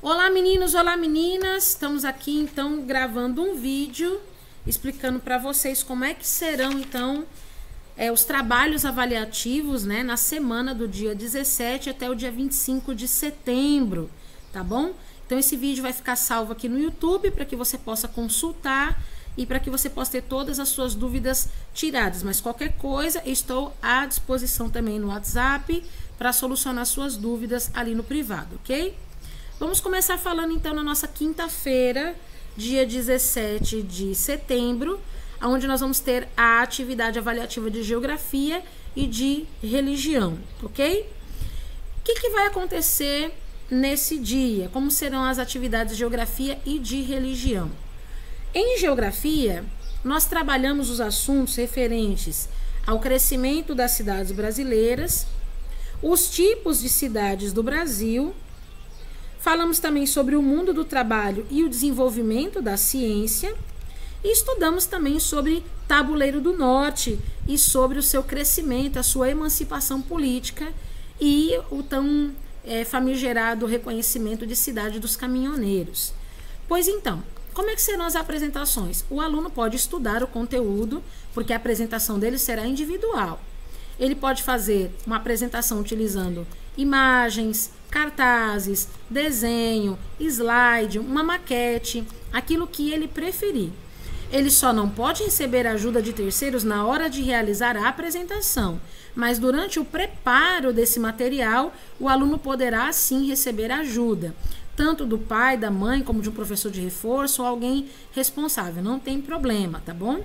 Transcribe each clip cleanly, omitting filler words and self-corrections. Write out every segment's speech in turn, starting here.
Olá meninos, olá meninas, estamos aqui então gravando um vídeo explicando para vocês como é que serão então os trabalhos avaliativos, né, na semana do dia 17 até o dia 25 de setembro, tá bom? Então esse vídeo vai ficar salvo aqui no YouTube para que você possa consultar e para que você possa ter todas as suas dúvidas tiradas, mas qualquer coisa estou à disposição também no WhatsApp para solucionar suas dúvidas ali no privado, ok? Vamos começar falando então na nossa quinta-feira, dia 17 de setembro, onde nós vamos ter a atividade avaliativa de geografia e de religião, ok? O que vai acontecer nesse dia? Como serão as atividades de geografia e de religião? Em geografia, nós trabalhamos os assuntos referentes ao crescimento das cidades brasileiras, os tipos de cidades do Brasil. Falamos também sobre o mundo do trabalho e o desenvolvimento da ciência. E estudamos também sobre Tabuleiro do Norte e sobre o seu crescimento, a sua emancipação política e o tão famigerado reconhecimento de cidade dos caminhoneiros. Pois então, como é que serão as apresentações? O aluno pode estudar o conteúdo, porque a apresentação dele será individual. Ele pode fazer uma apresentação utilizando imagens, cartazes, desenho, slide, uma maquete, aquilo que ele preferir. Ele só não pode receber ajuda de terceiros na hora de realizar a apresentação, mas durante o preparo desse material, o aluno poderá sim receber ajuda, tanto do pai, da mãe, como de um professor de reforço ou alguém responsável, não tem problema, tá bom?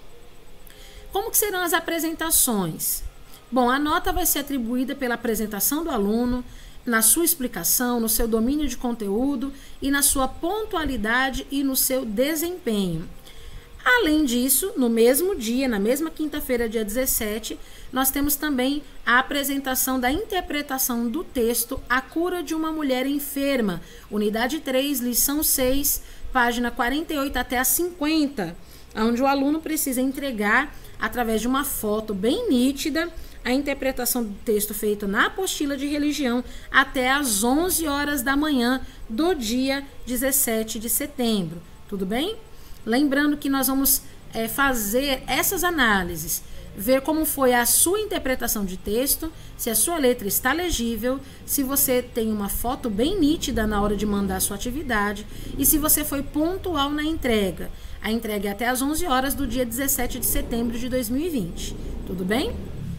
Como que serão as apresentações? Bom, a nota vai ser atribuída pela apresentação do aluno, na sua explicação, no seu domínio de conteúdo e na sua pontualidade e no seu desempenho. Além disso, no mesmo dia, na mesma quinta-feira, dia 17, nós temos também a apresentação da interpretação do texto A Cura de uma Mulher Enferma, unidade 3, lição 6, página 48 até a 50, onde o aluno precisa entregar, através de uma foto bem nítida, a interpretação do texto feito na apostila de religião até às 11 horas da manhã do dia 17 de setembro. Tudo bem? Lembrando que nós vamos fazer essas análises, ver como foi a sua interpretação de texto, se a sua letra está legível, se você tem uma foto bem nítida na hora de mandar a sua atividade e se você foi pontual na entrega. A entrega é até às 11 horas do dia 17 de setembro de 2020. Tudo bem?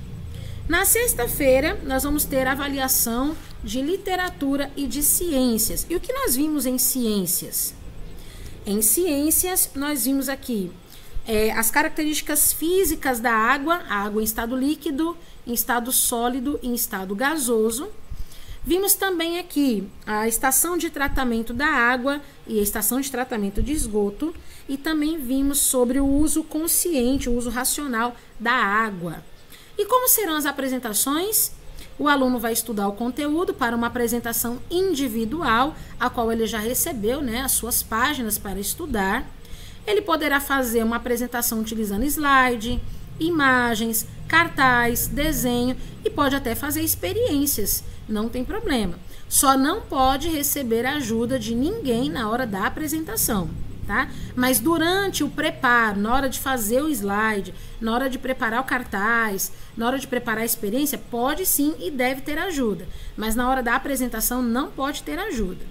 Na sexta-feira, nós vamos ter avaliação de literatura e de ciências. E o que nós vimos em ciências? Em ciências, nós vimos aqui as características físicas da água, a água em estado líquido, em estado sólido e em estado gasoso. Vimos também aqui a estação de tratamento da água e a estação de tratamento de esgoto. E também vimos sobre o uso consciente, o uso racional da água. E como serão as apresentações? O aluno vai estudar o conteúdo para uma apresentação individual, a qual ele já recebeu, né, as suas páginas para estudar. Ele poderá fazer uma apresentação utilizando slide, imagens, cartaz, desenho e pode até fazer experiências, não tem problema. Só não pode receber ajuda de ninguém na hora da apresentação. Tá? Mas durante o preparo, na hora de fazer o slide, na hora de preparar o cartaz, na hora de preparar a experiência, pode sim e deve ter ajuda. Mas na hora da apresentação não pode ter ajuda.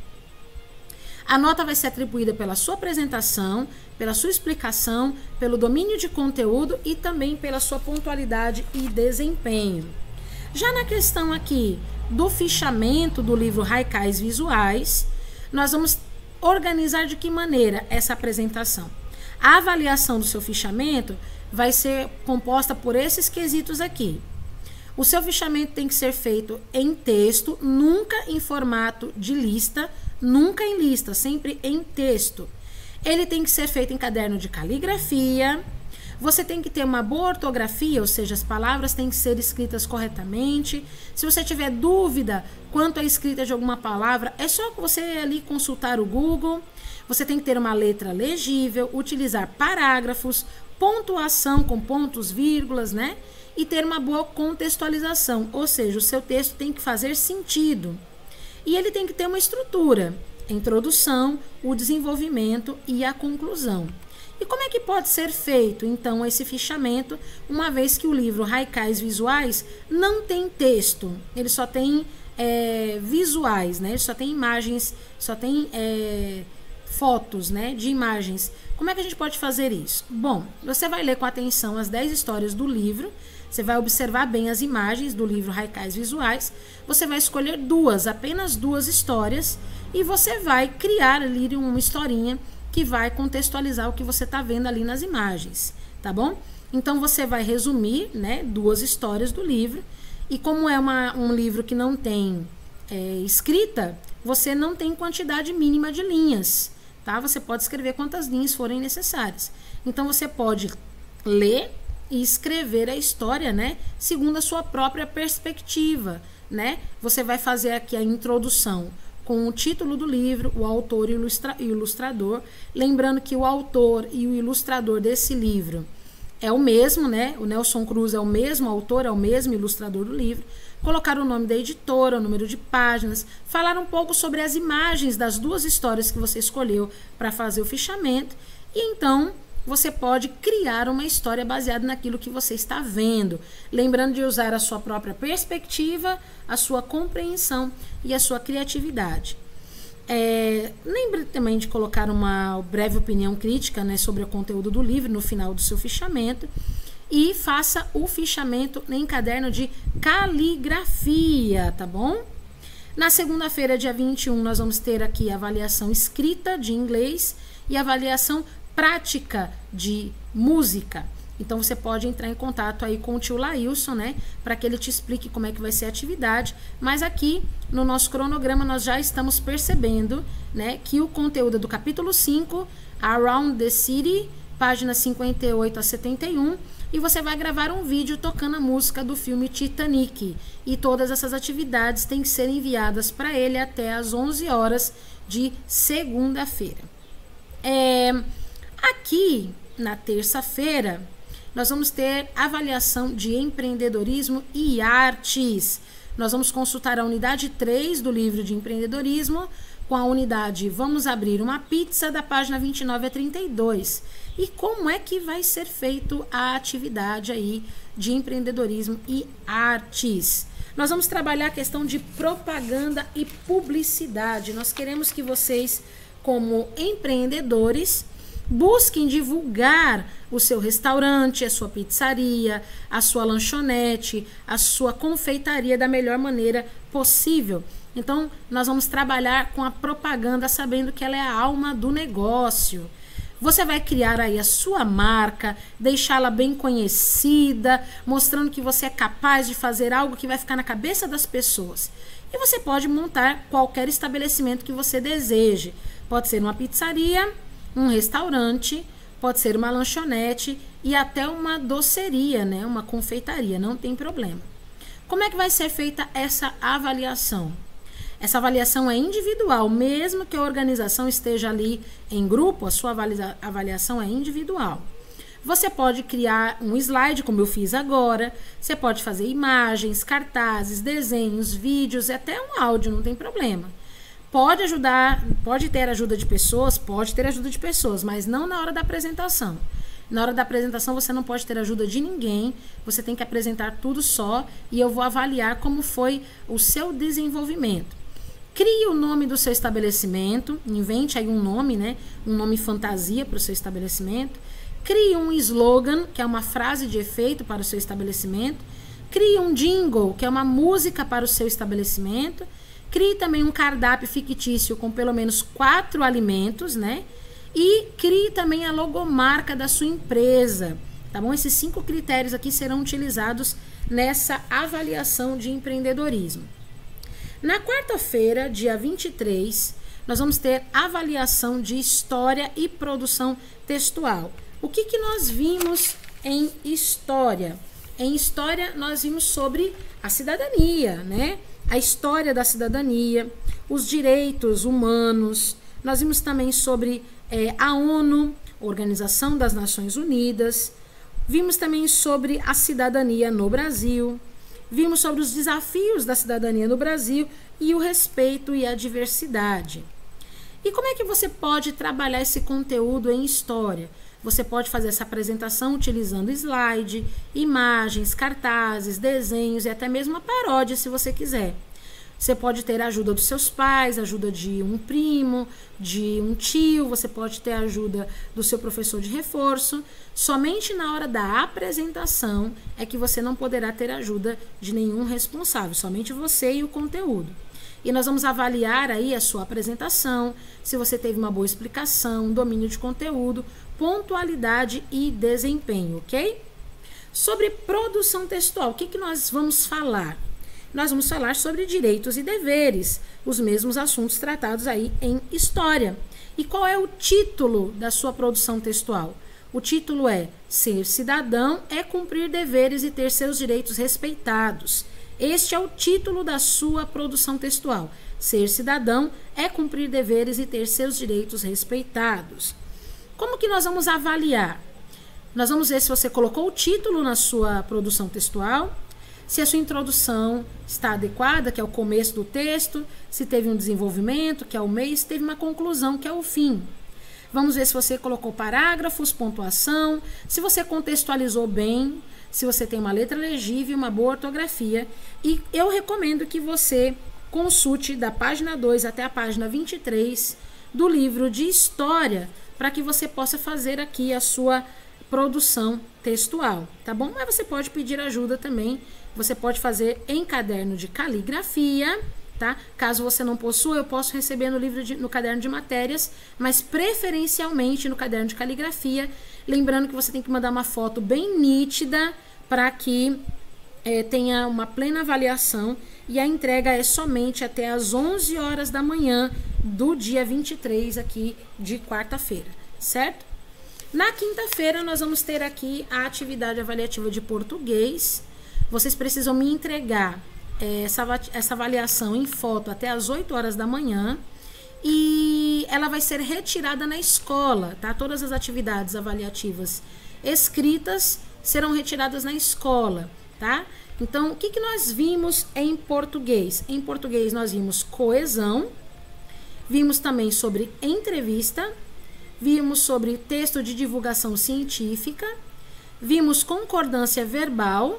A nota vai ser atribuída pela sua apresentação, pela sua explicação, pelo domínio de conteúdo e também pela sua pontualidade e desempenho. Já na questão aqui do fichamento do livro Haikais Visuais, nós vamos organizar de que maneira essa apresentação? A avaliação do seu fichamento vai ser composta por esses quesitos aqui. O seu fichamento tem que ser feito em texto, nunca em formato de lista, nunca em lista, sempre em texto. Ele tem que ser feito em caderno de caligrafia. Você tem que ter uma boa ortografia, ou seja, as palavras têm que ser escritas corretamente. Se você tiver dúvida quanto à escrita de alguma palavra, é só você ali consultar o Google. Você tem que ter uma letra legível, utilizar parágrafos, pontuação com pontos, vírgulas, né? E ter uma boa contextualização, ou seja, o seu texto tem que fazer sentido. E ele tem que ter uma estrutura. a introdução, o desenvolvimento e a conclusão. E como é que pode ser feito, então, esse fichamento, uma vez que o livro Haikais Visuais não tem texto, ele só tem visuais, né? Ele só tem imagens, só tem fotos, né, de imagens. Como é que a gente pode fazer isso? Bom, você vai ler com atenção as 10 histórias do livro, você vai observar bem as imagens do livro Haikais Visuais, você vai escolher apenas duas histórias, e você vai criar ali uma historinha que vai contextualizar o que você está vendo ali nas imagens, tá bom? Então, você vai resumir, né, 2 histórias do livro, e como é um livro que não tem escrita, você não tem quantidade mínima de linhas, tá? Você pode escrever quantas linhas forem necessárias. Então, você pode ler e escrever a história, né, segundo a sua própria perspectiva, né? Você vai fazer aqui a introdução com o título do livro, o autor e o ilustrador. Lembrando que o autor e o ilustrador desse livro é o mesmo, né? O Nelson Cruz é o mesmo autor, é o mesmo ilustrador do livro. Colocar o nome da editora, o número de páginas, falar um pouco sobre as imagens das 2 histórias que você escolheu para fazer o fichamento, e então você pode criar uma história baseada naquilo que você está vendo, lembrando de usar a sua própria perspectiva, a sua compreensão e a sua criatividade. Lembre também de colocar uma breve opinião crítica, né, sobre o conteúdo do livro no final do seu fichamento, e faça o fichamento em caderno de caligrafia, tá bom? Na segunda-feira, dia 21, nós vamos ter aqui a avaliação escrita de inglês e a avaliação prática de música. Então, você pode entrar em contato aí com o tio Laílson, né, para que ele te explique como é que vai ser a atividade. Mas aqui, no nosso cronograma, nós já estamos percebendo, né, que o conteúdo é do capítulo 5, Around the City, páginas 58 a 71, e você vai gravar um vídeo tocando a música do filme Titanic. E todas essas atividades têm que ser enviadas para ele até às 11 horas de segunda-feira. Aqui, na terça-feira, nós vamos ter avaliação de empreendedorismo e artes. Nós vamos consultar a unidade 3 do livro de empreendedorismo com a unidade Vamos Abrir uma Pizza, da página 29 a 32. E como é que vai ser feito a atividade aí de empreendedorismo e artes? Nós vamos trabalhar a questão de propaganda e publicidade. Nós queremos que vocês, como empreendedores, busquem divulgar o seu restaurante, a sua pizzaria, a sua lanchonete, a sua confeitaria da melhor maneira possível. Então, nós vamos trabalhar com a propaganda, sabendo que ela é a alma do negócio. Você vai criar aí a sua marca, deixá-la bem conhecida, mostrando que você é capaz de fazer algo que vai ficar na cabeça das pessoas. E você pode montar qualquer estabelecimento que você deseje. Pode ser uma pizzaria, um restaurante, pode ser uma lanchonete e até uma doceria, né? Uma confeitaria, não tem problema. Como é que vai ser feita essa avaliação? Essa avaliação é individual, mesmo que a organização esteja ali em grupo, a sua avaliação é individual. Você pode criar um slide, como eu fiz agora, você pode fazer imagens, cartazes, desenhos, vídeos e até um áudio, não tem problema. Pode ajudar, pode ter ajuda de pessoas, mas não na hora da apresentação. Na hora da apresentação você não pode ter ajuda de ninguém, você tem que apresentar tudo só e eu vou avaliar como foi o seu desenvolvimento. Crie o nome do seu estabelecimento, invente aí um nome, né? Um nome fantasia para o seu estabelecimento. Crie um slogan, que é uma frase de efeito para o seu estabelecimento. Crie um jingle, que é uma música para o seu estabelecimento. Crie também um cardápio fictício com pelo menos 4 alimentos, né? E crie também a logomarca da sua empresa, tá bom? Esses 5 critérios aqui serão utilizados nessa avaliação de empreendedorismo. Na quarta-feira, dia 23, nós vamos ter avaliação de história e produção textual. O que nós vimos em história? Em história, nós vimos sobre a cidadania, né? A história da cidadania, os direitos humanos. Nós vimos também sobre a ONU, Organização das Nações Unidas. Vimos também sobre a cidadania no Brasil. Vimos sobre os desafios da cidadania no Brasil e o respeito e a diversidade. E como é que você pode trabalhar esse conteúdo em história? Você pode fazer essa apresentação utilizando slide, imagens, cartazes, desenhos e até mesmo uma paródia, se você quiser. Você pode ter a ajuda dos seus pais, ajuda de um primo, de um tio, você pode ter a ajuda do seu professor de reforço. Somente na hora da apresentação é que você não poderá ter ajuda de nenhum responsável, somente você e o conteúdo. E nós vamos avaliar aí a sua apresentação, se você teve uma boa explicação, domínio de conteúdo, pontualidade e desempenho, ok? Sobre produção textual, o que nós vamos falar? Nós vamos falar sobre direitos e deveres, os mesmos assuntos tratados aí em história. E qual é o título da sua produção textual? O título é Ser cidadão é cumprir deveres e ter seus direitos respeitados. Este é o título da sua produção textual. Ser cidadão é cumprir deveres e ter seus direitos respeitados. Como que nós vamos avaliar? Nós vamos ver se você colocou o título na sua produção textual, se a sua introdução está adequada, que é o começo do texto, se teve um desenvolvimento, que é o meio, se teve uma conclusão, que é o fim. Vamos ver se você colocou parágrafos, pontuação, se você contextualizou bem, se você tem uma letra legível, uma boa ortografia. E eu recomendo que você consulte da página 2 até a página 23 do livro de História, para que você possa fazer aqui a sua produção textual, tá bom? Mas você pode pedir ajuda também, você pode fazer em caderno de caligrafia, tá? Caso você não possua, eu posso receber no caderno de matérias, mas preferencialmente no caderno de caligrafia, lembrando que você tem que mandar uma foto bem nítida para que tenha uma plena avaliação, e a entrega é somente até às 11 horas da manhã do dia 23 aqui de quarta-feira, certo? Na quinta-feira nós vamos ter aqui a atividade avaliativa de português. Vocês precisam me entregar essa avaliação em foto até às 8 horas da manhã, e ela vai ser retirada na escola, tá? Todas as atividades avaliativas escritas serão retiradas na escola, tá? Então, o que nós vimos em português? Em português nós vimos coesão, vimos também sobre entrevista, vimos sobre texto de divulgação científica, vimos concordância verbal,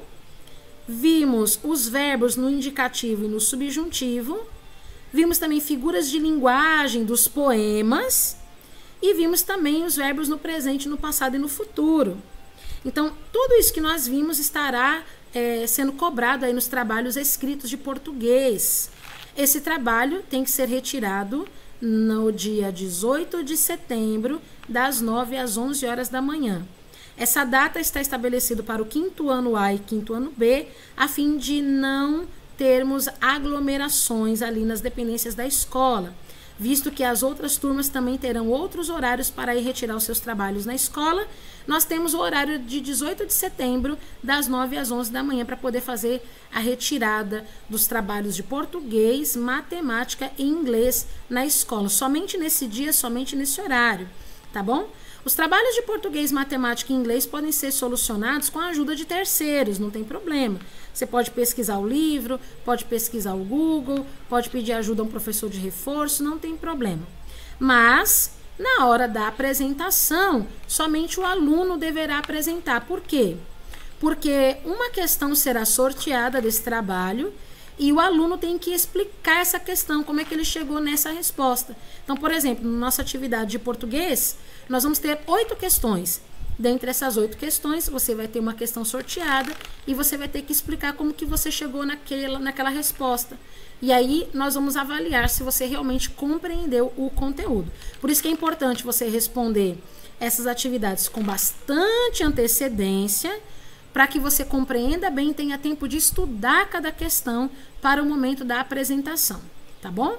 vimos os verbos no indicativo e no subjuntivo, vimos também figuras de linguagem dos poemas e vimos também os verbos no presente, no passado e no futuro. Então, tudo isso que nós vimos estará sendo cobrado aí nos trabalhos escritos de português. Esse trabalho tem que ser retirado no dia 18 de setembro, das 9 às 11 horas da manhã. Essa data está estabelecida para o 5º ano A e 5º ano B, a fim de não termos aglomerações ali nas dependências da escola, visto que as outras turmas também terão outros horários para ir retirar os seus trabalhos na escola. Nós temos o horário de 18 de setembro, das 9 às 11 da manhã, para poder fazer a retirada dos trabalhos de português, matemática e inglês na escola. Somente nesse dia, somente nesse horário, tá bom? Os trabalhos de português, matemática e inglês podem ser solucionados com a ajuda de terceiros, não tem problema. Você pode pesquisar o livro, pode pesquisar o Google, pode pedir ajuda a um professor de reforço, não tem problema. Mas, na hora da apresentação, somente o aluno deverá apresentar. Por quê? Porque uma questão será sorteada desse trabalho e o aluno tem que explicar essa questão, como é que ele chegou nessa resposta. Então, por exemplo, na nossa atividade de português, nós vamos ter 8 questões. Dentre essas 8 questões, você vai ter uma questão sorteada e você vai ter que explicar como que você chegou naquela resposta. E aí, nós vamos avaliar se você realmente compreendeu o conteúdo. Por isso que é importante você responder essas atividades com bastante antecedência, para que você compreenda bem e tenha tempo de estudar cada questão para o momento da apresentação, tá bom?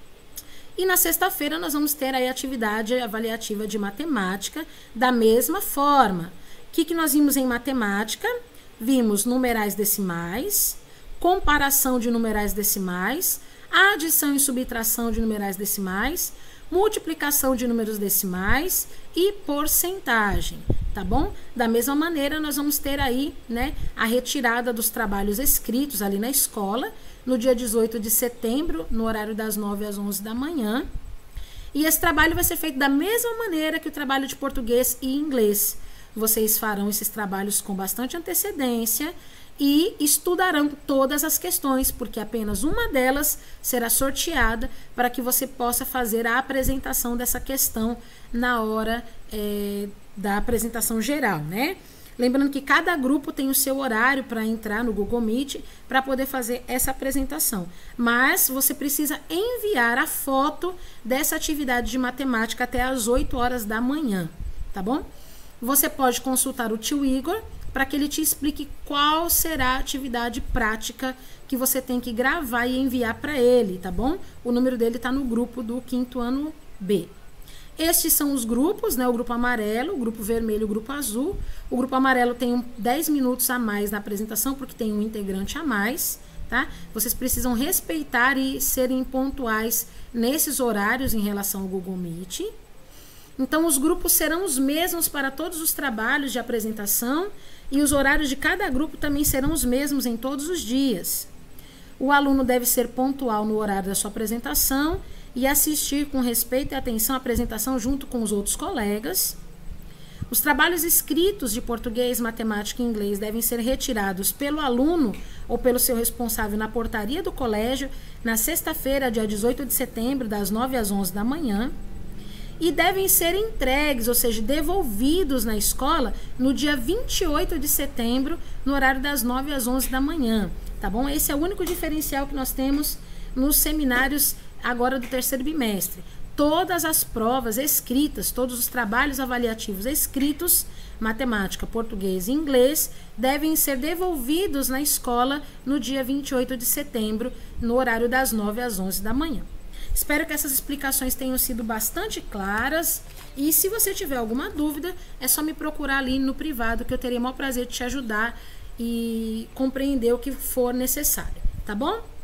E na sexta-feira nós vamos ter aí a atividade avaliativa de matemática da mesma forma. O que nós vimos em matemática? Vimos numerais decimais, comparação de numerais decimais, adição e subtração de numerais decimais, multiplicação de números decimais e porcentagem, tá bom? Da mesma maneira, nós vamos ter aí, né, a retirada dos trabalhos escritos ali na escola, no dia 18 de setembro, no horário das 9 às 11 da manhã. E esse trabalho vai ser feito da mesma maneira que o trabalho de português e inglês. Vocês farão esses trabalhos com bastante antecedência e estudarão todas as questões, porque apenas uma delas será sorteada para que você possa fazer a apresentação dessa questão na hora da apresentação geral, né? Lembrando que cada grupo tem o seu horário para entrar no Google Meet para poder fazer essa apresentação. Mas você precisa enviar a foto dessa atividade de matemática até às 8 horas da manhã, tá bom? Você pode consultar o tio Igor para que ele te explique qual será a atividade prática que você tem que gravar e enviar para ele, tá bom? O número dele está no grupo do 5º ano B. Estes são os grupos, né? O grupo amarelo, o grupo vermelho, o grupo azul. O grupo amarelo tem 10 minutos a mais na apresentação, porque tem um integrante a mais, tá? Vocês precisam respeitar e serem pontuais nesses horários em relação ao Google Meet. Então, os grupos serão os mesmos para todos os trabalhos de apresentação e os horários de cada grupo também serão os mesmos em todos os dias. O aluno deve ser pontual no horário da sua apresentação e assistir com respeito e atenção à apresentação junto com os outros colegas. Os trabalhos escritos de português, matemática e inglês devem ser retirados pelo aluno ou pelo seu responsável na portaria do colégio na sexta-feira, dia 18 de setembro, das 9 às 11 da manhã. E devem ser entregues, ou seja, devolvidos na escola no dia 28 de setembro, no horário das 9 às 11 da manhã, tá bom? Esse é o único diferencial que nós temos nos seminários agora do terceiro bimestre. Todas as provas escritas, todos os trabalhos avaliativos escritos, matemática, português e inglês, devem ser devolvidos na escola no dia 28 de setembro, no horário das 9 às 11 da manhã. Espero que essas explicações tenham sido bastante claras e se você tiver alguma dúvida, é só me procurar ali no privado que eu teria o maior prazer de te ajudar e compreender o que for necessário, tá bom?